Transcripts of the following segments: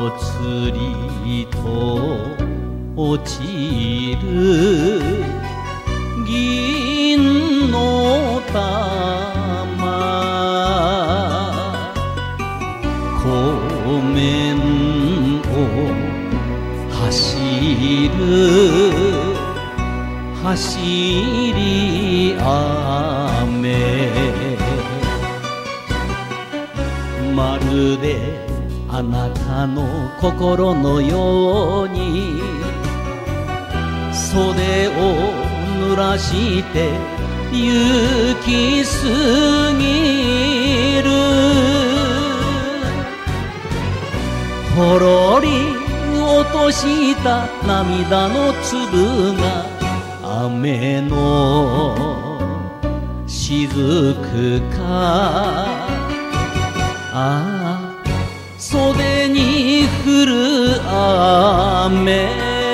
ぽつりと落ちる銀の玉、湖面を走る走り雨、まるであなたの心のように袖を濡らして行き過ぎる、ほろり落とした涙の粒が雨の雫か、ああ袖に降る雨、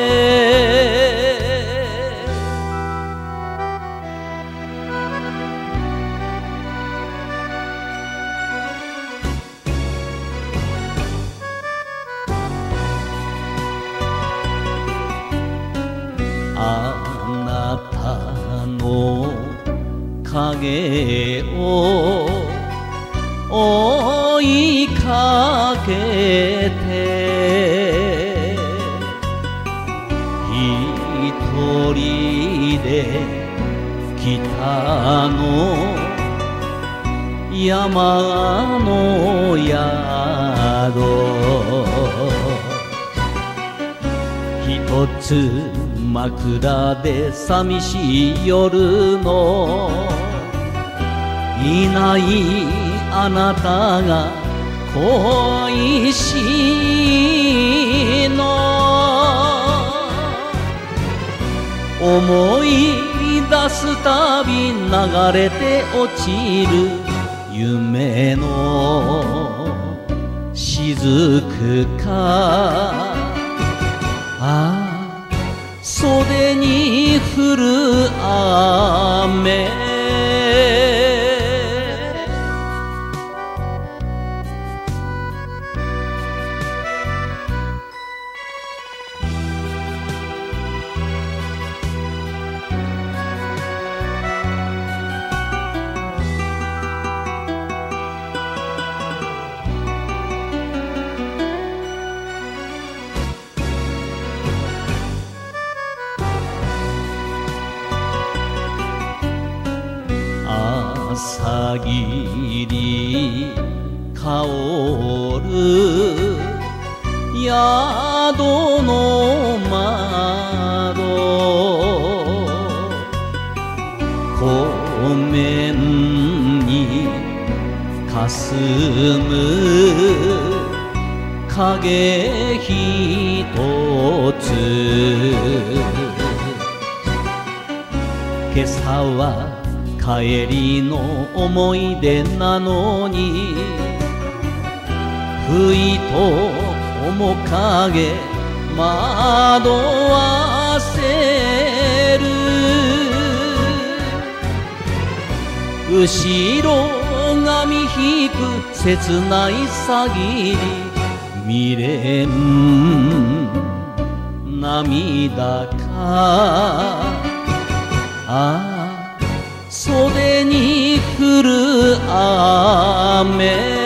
あなたの影を追いかけて一人で北の山の宿、一つ枕で寂しい夜のいないあなたが恋しいの、思い出すたび流れて落ちる夢の雫か、ああ袖に降る雨、朝霧香る宿の窓、湖面にかすむ影ひとつ、今朝は帰りの思い出なのに、ふいと面影惑わせる、後ろ髪引く切ない詐欺に未練涙か、ああ袖に降る雨。